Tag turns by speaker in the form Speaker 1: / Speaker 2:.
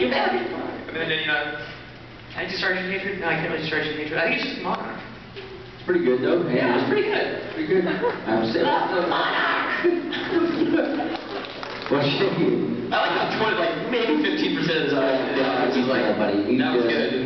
Speaker 1: Get back.
Speaker 2: And then, you know, can I do Sergeant Hatred? No, I can't really do Sergeant Hatred. I think it's just Monarch.
Speaker 1: It's pretty good, though. Hey,
Speaker 2: Yeah, it's pretty good.
Speaker 1: Pretty good. I'm saying.
Speaker 2: Monarch!
Speaker 1: What's your name?
Speaker 2: I like the 20, like maybe 15% of the time.
Speaker 1: He's like, buddy.
Speaker 2: That was good.